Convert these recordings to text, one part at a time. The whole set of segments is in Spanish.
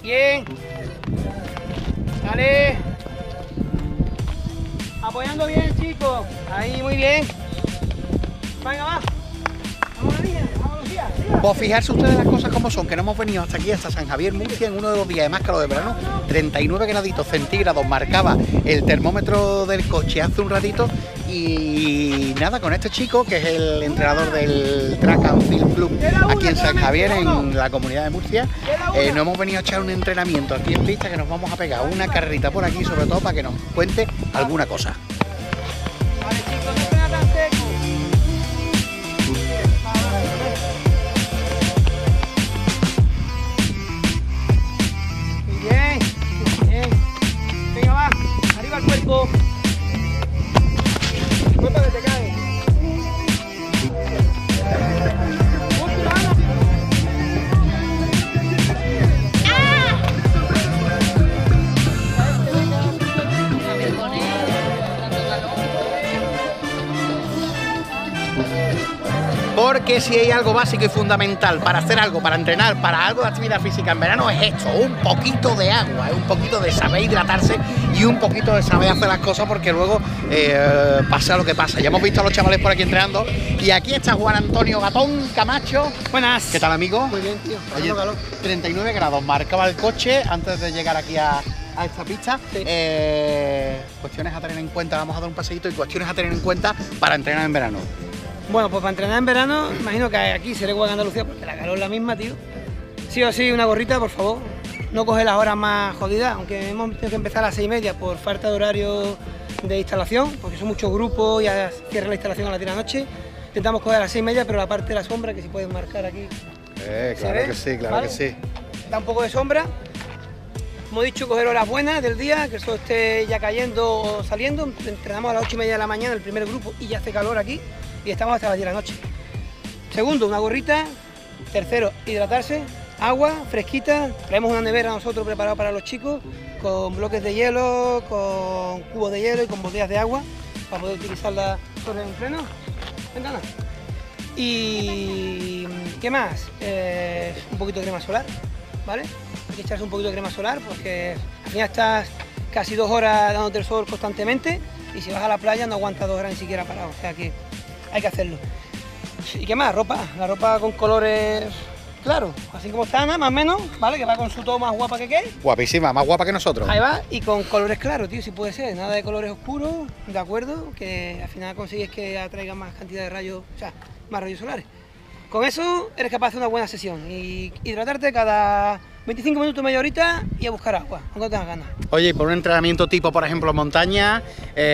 Bien. Dale. Apoyando bien, chicos. Ahí, muy bien. Venga, va. Vamos, niña. Vamos, Lucía. Pues fijarse ustedes las cosas como son, que no hemos venido hasta aquí, hasta San Javier, Murcia, en uno de los días de más calor de verano. 39 graditos centígrados marcaba el termómetro del coche hace un ratito. Y nada, con este chico, que es el entrenador del Track and Field Club aquí en San Javier, en la comunidad de Murcia, nos hemos venido a echar un entrenamiento aquí en pista, que nos vamos a pegar una carrerita por aquí, sobre todo para que nos cuente alguna cosa. Vale, chicos, no suena tan seco. Bien, bien. Venga, va. Arriba el cuerpo. Cuerpo que te cae. Porque si hay algo básico y fundamental para hacer algo, para entrenar, para algo de actividad física en verano, es esto, un poquito de agua, un poquito de saber hidratarse y un poquito de saber hacer las cosas, porque luego pasa lo que pasa. Ya hemos visto a los chavales por aquí entrenando y aquí está Juan Antonio Gatón Camacho. Buenas. ¿Qué tal, amigo? Muy bien, tío. Oye, 39 grados marcaba el coche antes de llegar aquí a esta pista. Sí. Cuestiones a tener en cuenta, vamos a dar un paseíto y cuestiones a tener en cuenta para entrenar en verano. Bueno, pues para entrenar en verano, imagino que aquí seré igual que Andalucía, porque la calor es la misma, tío. Sí o sí, una gorrita, por favor. No coge las horas más jodidas, aunque hemos tenido que empezar a las 6:30 por falta de horario de instalación, porque son muchos grupos y ya cierra la instalación a las 10 de la noche. Intentamos coger a las 6:30, pero la parte de la sombra, que si pueden marcar aquí. Claro que sí, claro, ¿vale? Que sí. Da un poco de sombra. Como he dicho, coger horas buenas del día, que el sol esté ya cayendo o saliendo. Entrenamos a las 8:30 de la mañana el primer grupo y ya hace calor aquí. Y estamos hasta las 10 de la noche. Segundo, una gorrita. Tercero, hidratarse, agua fresquita. Traemos una nevera nosotros preparada para los chicos, con bloques de hielo, con cubos de hielo y con botellas de agua, para poder utilizarla sobre el entreno. Venga, Ana. Y ¿qué más? Un poquito de crema solar, ¿vale? Hay que echarse un poquito de crema solar porque al final estás casi 2 horas dándote el sol constantemente y si vas a la playa no aguantas 2 horas ni siquiera parado, o sea que hay que hacerlo. ¿Y qué más? Ropa, la ropa con colores claros, así como está Ana, más o menos, ¿vale? Que va con su todo más guapa que qué. Guapísima, más guapa que nosotros. Ahí va, y con colores claros, tío, si puede ser, nada de colores oscuros, ¿de acuerdo? Que al final consigues que atraigan más cantidad de rayos, o sea, más rayos solares. Con eso eres capaz de hacer una buena sesión y hidratarte cada 25 minutos, media horita y a buscar agua, cuando tengas ganas. Oye, y por un entrenamiento tipo, por ejemplo, montaña,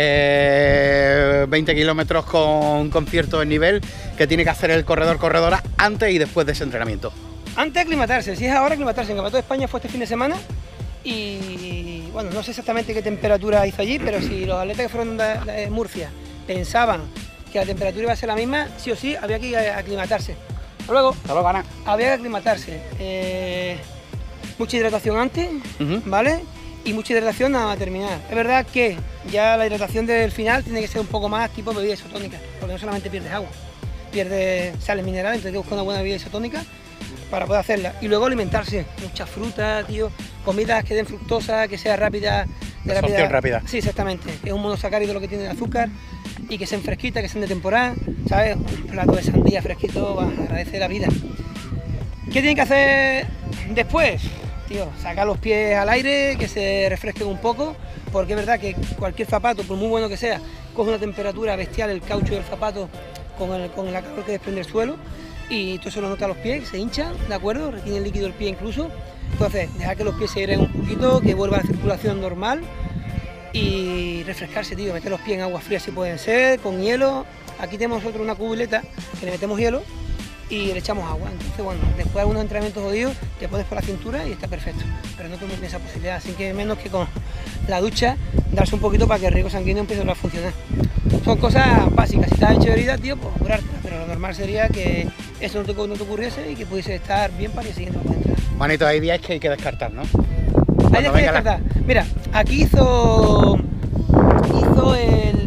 20 kilómetros con cierto desnivel, que tiene que hacer el corredora antes y después de ese entrenamiento. Antes de aclimatarse, si es ahora aclimatarse, en el Campeonato de España fue este fin de semana y bueno, no sé exactamente qué temperatura hizo allí, pero si los atletas que fueron de Murcia pensaban que la temperatura iba a ser la misma, sí o sí había que aclimatarse. Luego, había que aclimatarse. Mucha hidratación antes, ¿vale? Y mucha hidratación nada más a terminar. Es verdad que ya la hidratación del final tiene que ser un poco más tipo bebida isotónica, porque no solamente pierdes agua, pierdes sales minerales, entonces hay que buscar una buena bebida isotónica para poder hacerla. Y luego alimentarse, mucha fruta, tío, comidas que den fructosa, que sea rápida. De absorción rápida. Sí, exactamente. Es un monosacárido lo que tiene el azúcar y que sean fresquitas, que sean de temporada, ¿sabes? Un plato de sandía fresquito, agradece la vida. ¿Qué tienen que hacer después? Tío, sacar los pies al aire, que se refresquen un poco, porque es verdad que cualquier zapato, por muy bueno que sea, coge una temperatura bestial el caucho del zapato con la calor que desprende el suelo, y todo eso lo nota a los pies, se hinchan, ¿de acuerdo? Retiene el líquido el pie incluso. Entonces, dejar que los pies se airen un poquito, que vuelva a la circulación normal y refrescarse, tío, meter los pies en agua fría si pueden ser, con hielo. Aquí tenemos nosotros una cubileta que le metemos hielo y le echamos agua. Entonces, bueno, después de algunos entrenamientos jodidos, te pones por la cintura y está perfecto. Pero no tenemos esa posibilidad, así que menos que con la ducha, darse un poquito para que el riego sanguíneo empiece a funcionar. Son cosas básicas. Si estás hecho de herida, tío, pues curarte. Pero lo normal sería que eso no te ocurriese y que pudiese estar bien para el siguiente momento. Manito, hay días que hay que descartar, ¿no? Hay días que descartar. Mira, aquí hizo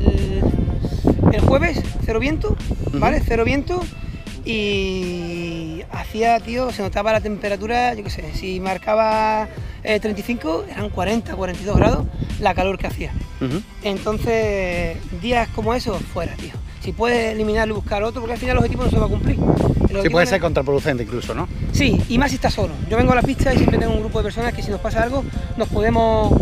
el jueves cero viento, ¿vale? Cero viento. Y y hacía, tío, se notaba la temperatura, yo qué sé, si marcaba 35, eran 40, 42 grados la calor que hacía. Entonces, días como esos, fuera, tío. Si puedes eliminarlo y buscar otro, porque al final el objetivo no se va a cumplir. Sí, puede ser contraproducente incluso, ¿no? Sí, y más si estás solo. Yo vengo a la pista y siempre tengo un grupo de personas que si nos pasa algo, nos podemos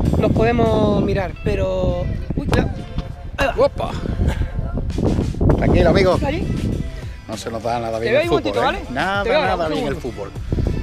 mirar, pero... Uy, cuidado. ¡Opa! Tranquilo, amigo. ¿Allí? No se nos da nada bien Te el veo un fútbol, momentito, ¿vale? Nada bien el fútbol.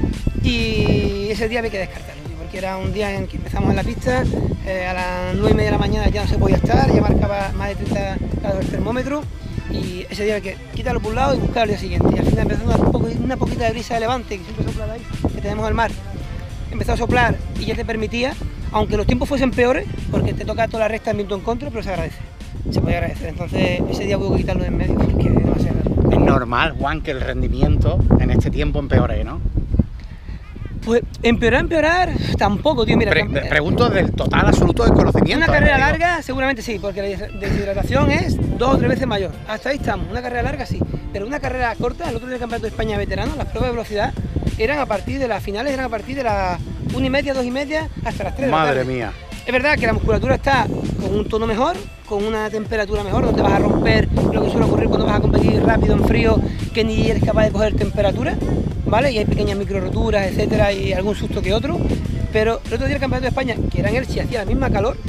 Y ese día había que descartarlo, porque era un día en que empezamos en la pista, a las 9:30 de la mañana ya no se podía estar, ya marcaba más de 30 grados el termómetro, y ese día había que quitarlo por un lado y buscarlo al día siguiente. Y al final empezó una poquita de brisa de levante, que siempre sopla de ahí, que tenemos al mar. Empezó a soplar y ya te permitía, aunque los tiempos fuesen peores, porque te toca toda la recta en viento en contra, pero se agradece, se puede agradecer. Entonces ese día hubo que quitarlo de en medio, porque es demasiado. Es normal, Juan, que el rendimiento en este tiempo empeore, ¿no? Pues empeorar tampoco, tío. Mira, pregunto del total absoluto desconocimiento. una carrera larga seguramente sí, porque la deshidratación es 2 o 3 veces mayor. Hasta ahí estamos, una carrera larga sí, pero una carrera corta, el otro día del Campeonato de España de veteranos, las pruebas de velocidad eran a partir de las finales, eran a partir de las 1:30, 2:30 hasta las 3 de la tarde. Madre mía. Es verdad que la musculatura está con un tono mejor, con una temperatura mejor, no te vas a romper lo que suele ocurrir cuando vas a competir rápido en frío, que ni eres capaz de coger temperatura, ¿vale? Y hay pequeñas micro roturas, etcétera, y algún susto que otro. Pero el otro día el Campeonato de España, que era en Elche, hacía la misma calor,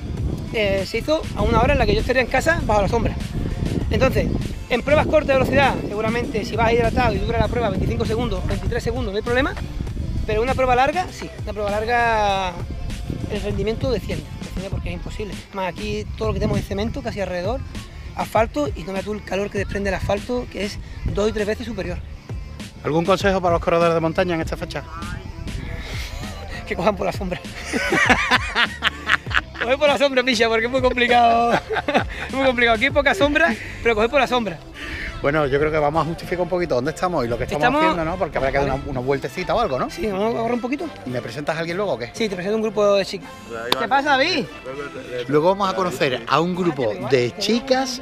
se hizo a una hora en la que yo estaría en casa bajo la sombra. Entonces, en pruebas cortas de velocidad, seguramente si vas hidratado y dura la prueba 25 segundos, 23 segundos, no hay problema, pero una prueba larga, sí, una prueba larga el rendimiento desciende porque es imposible. Además aquí todo lo que tenemos es cemento casi alrededor, asfalto, y no veas tú el calor que desprende el asfalto, que es 2 y 3 veces superior. ¿Algún consejo para los corredores de montaña en esta fecha? Que cojan por la sombra. Coger por la sombra, picha, porque es muy complicado. Es muy complicado. Aquí hay poca sombra, pero coger por la sombra. Bueno, yo creo que vamos a justificar un poquito dónde estamos y lo que estamos haciendo, ¿no? Porque habrá que dar una vueltecita o algo, ¿no? Sí, vamos a correr un poquito. ¿Me presentas a alguien luego o qué? Sí, te presento un grupo de chicas. ¿Qué pasa, David? Luego vamos a conocer a un grupo de chicas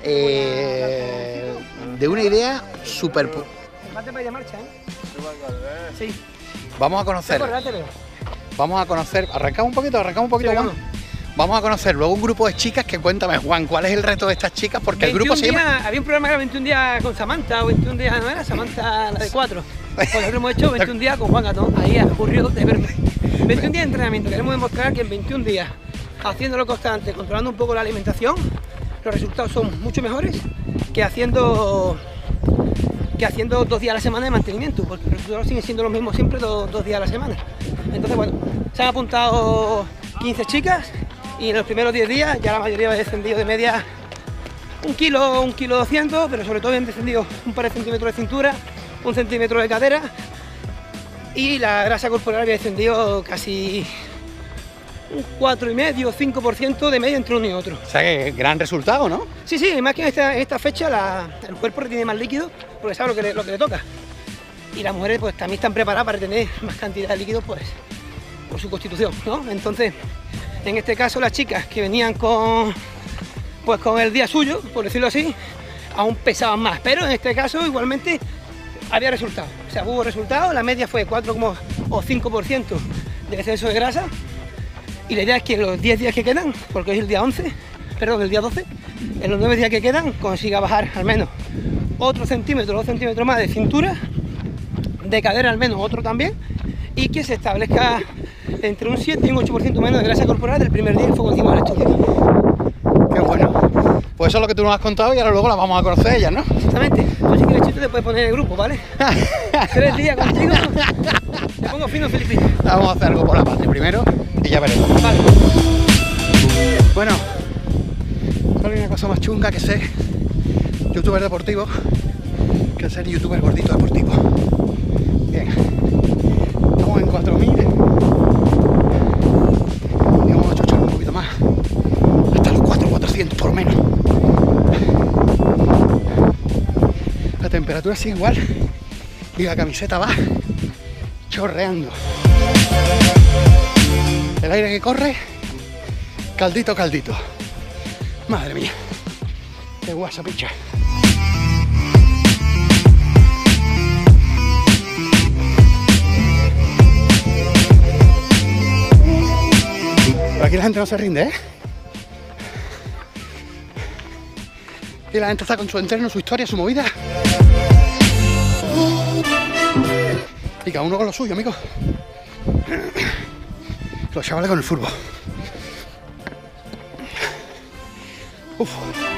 de una idea súper... Parte para ir de marcha, ¿eh? Sí. Vamos a conocer... Arrancamos un poquito, sí, Juan. Vamos a conocer luego un grupo de chicas que cuéntame, Juan, ¿cuál es el reto de estas chicas? Porque el grupo se llama... Había un programa que era 21 días con Samantha, o 21 días, ¿no era? Samantha, la de 4. Pues nosotros hemos hecho 21 días con Juan Gatón. Ahí ocurrió de verme. 21 días de entrenamiento. Queremos demostrar que en 21 días, haciéndolo constante, controlando un poco la alimentación, los resultados son mucho mejores que haciendo 2 días a la semana de mantenimiento, porque los resultados siguen siendo los mismos siempre 2 días a la semana. Entonces, bueno, se han apuntado 15 chicas y en los primeros 10 días ya la mayoría ha descendido de media 1 kilo, 1,2 kg, pero sobre todo han descendido un par de centímetros de cintura, 1 centímetro de cadera, y la grasa corporal había descendido casi un 4,5 o 5% de media entre uno y otro. O sea que gran resultado, ¿no? Sí, sí, más que en esta fecha el cuerpo retiene más líquido porque sabe lo que le toca. Y las mujeres pues también están preparadas para retener más cantidad de líquido pues, por su constitución, ¿no? Entonces, en este caso las chicas que venían con el día suyo, por decirlo así, aún pesaban más, pero en este caso igualmente había resultados. O sea, hubo resultados, la media fue 4 o 5% de exceso de grasa. Y la idea es que en los 10 días que quedan, porque hoy es el día 11, perdón, el día 12, en los 9 días que quedan consiga bajar al menos otro centímetro, 2 centímetros más de cintura, de cadera al menos otro también, y que se establezca entre un 7 y un 8% menos de grasa corporal del primer día que fue cuando hicimos el estudio. Qué bueno. Pues eso es lo que tú nos has contado y ahora luego la vamos a conocer ellas, ¿no? Exactamente. Tú si quieres chiste te puedes poner en el grupo, ¿vale? 3 días contigo, te pongo fino filipino. Vamos a hacer algo por la parte primero y ya veremos. Vale. Bueno, no hay una cosa más chunga que ser youtuber deportivo que ser youtuber gordito deportivo. Bien, estamos en 4000 y vamos a chuchar un poquito más hasta los 4,400 por lo menos. La temperatura sigue igual y la camiseta va chorreando. El aire que corre, caldito, caldito. Madre mía, qué guasa, picha. Aquí la gente no se rinde, ¿eh? Aquí la gente está con su entreno, su historia, su movida. Y cada uno con lo suyo, amigo. Los chavales con el fútbol. Uf.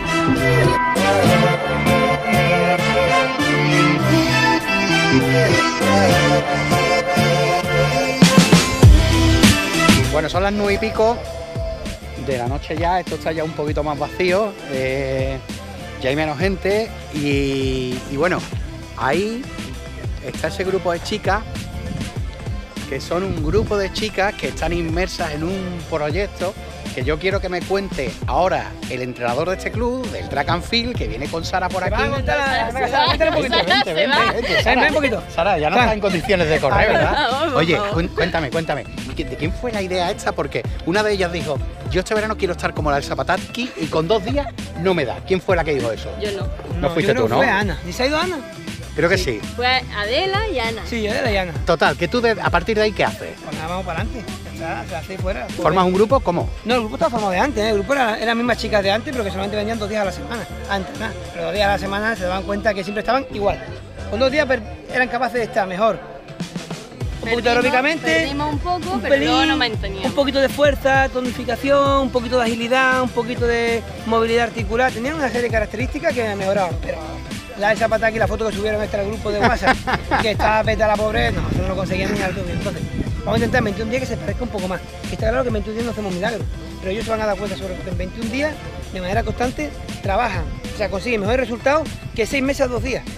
Bueno, son las 9 y pico de la noche ya, esto está ya un poquito más vacío, ya hay menos gente y bueno, ahí está ese grupo de chicas, que son un grupo de chicas que están inmersas en un proyecto que yo quiero que me cuente ahora el entrenador de este club, del Track and Field, que viene con Sara por aquí. Ven un poquito. Sara, ya no está en condiciones de correr, ¿verdad? Oye, cuéntame, ¿de quién fue la idea esta? Porque una de ellas dijo, yo este verano quiero estar como la Elsa Pataky y con 2 días no me da. ¿Quién fue la que dijo eso? Yo no. No fuiste tú, ¿no? Fue Ana. ¿Y se ha ido Ana? Creo que sí. Fue Adela y Ana. Sí, Adela y Ana. Total, que tú a partir de ahí, ¿qué haces? Pues nada, vamos para adelante. Se hace fuera. ¿Formas un grupo? ¿Cómo? No, el grupo estaba formado de antes, ¿eh? El grupo eran las mismas chicas de antes, pero que solamente venían 2 días a la semana. Antes, nada. Pero 2 días a la semana se daban cuenta que siempre estaban igual. Con 2 días eran capaces de estar mejor. Un poquito aeróbicamente. Perdimos un poco, pero luego nos manteníamos. Un poquito de fuerza, tonificación, un poquito de agilidad, un poquito de movilidad articular. Tenían una serie de características que mejoraban, pero la Elsa Pataky, la foto que subieron extra al grupo de WhatsApp, que estaba peta la pobre, no, eso no lo conseguían ni alto. Entonces, vamos a intentar en 21 días que se parezca un poco más. Que está claro que en 21 días no hacemos milagros, pero ellos se van a dar cuenta sobre que en 21 días, de manera constante, trabajan. O sea, consiguen mejores resultados que 6 meses a 2 días.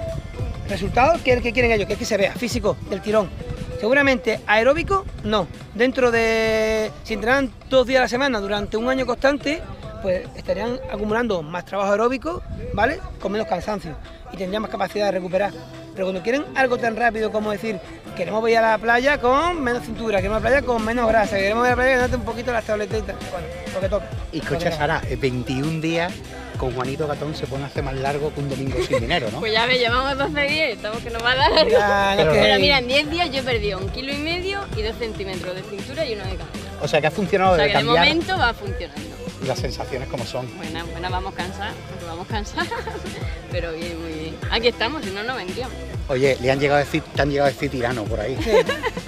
Resultados que es el que quieren ellos, que es que se vea, físico, del tirón. Seguramente aeróbico, no. Dentro de, si entrenan 2 días a la semana durante un año constante, pues estarían acumulando más trabajo aeróbico, ¿vale? Con menos cansancio y tendrían más capacidad de recuperar. Pero cuando quieren algo tan rápido como decir, queremos ir a la playa con menos cintura, queremos ir a la playa con menos grasa, queremos ir a la playa que note un poquito las tabletas, bueno, lo que toca. Y escucha, Sara, 21 días con Juanito Gatón se pone a hacer más largo que un domingo sin dinero, ¿no? Pues ya me llevamos 12 días y estamos que nos va a dar largo. Pero mira, en 10 días yo he perdido 1,5 kg y 2 centímetros de cintura y 1 de cadera. O sea que ha funcionado de cambiar. De momento va funcionando. Y las sensaciones como son. Bueno, vamos cansados, pero bien, muy bien. Aquí estamos, si no, no vendríamos. Oye, te han llegado a decir tirano por ahí. Sí,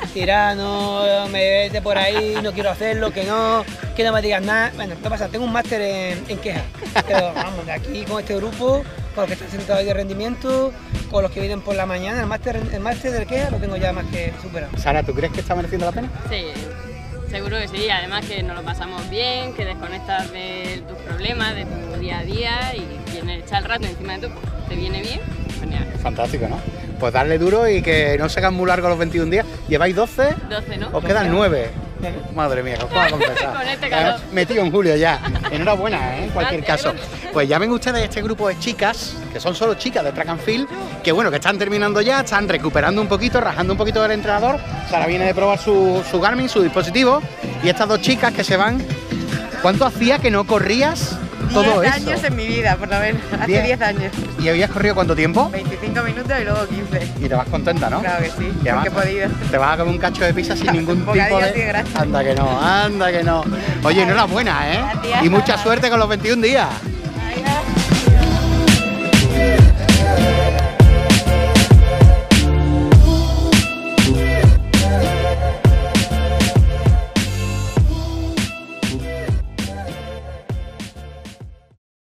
tirano, me vete por ahí, no quiero hacerlo, que no me digas nada. Bueno, ¿qué pasa? Tengo un máster en quejas, pero vamos, de aquí con este grupo, con los que están sentados ahí de rendimiento, con los que vienen por la mañana, el máster de quejas lo tengo ya más que superado. Sara, ¿tú crees que está mereciendo la pena? Sí. Seguro que sí, además que nos lo pasamos bien, que desconectas de tus problemas, de tu día a día y vienes echar el rato encima de tú, te viene bien, genial. Fantástico, ¿no? Pues darle duro y que no se hagan muy largos los 21 días. ¿Lleváis 12? 12, ¿no? Os quedan 9. Madre mía, os puedo confesar. Con este calor. Metido en julio ya. Enhorabuena, ¿eh? En cualquier caso. Pues ya ven ustedes este grupo de chicas, que son solo chicas de Track and Field, que bueno, que están terminando ya, están recuperando un poquito, rajando un poquito del entrenador. Sara viene de probar su Garmin, su dispositivo, y estas 2 chicas que se van. ¿Cuánto hacía que no corrías todo 10 eso? años en mi vida, por lo menos. Hace 10 años. ¿Y habías corrido cuánto tiempo? 25 minutos y luego 15. Y te vas contenta, ¿no? Claro que sí, Y además, porque he podido. Te vas a comer un cacho de pizza sin ningún tipo de... Sí, gracias. Anda que no, anda que no. Oye, enhorabuena, ¿eh? Gracias. Y mucha suerte con los 21 días.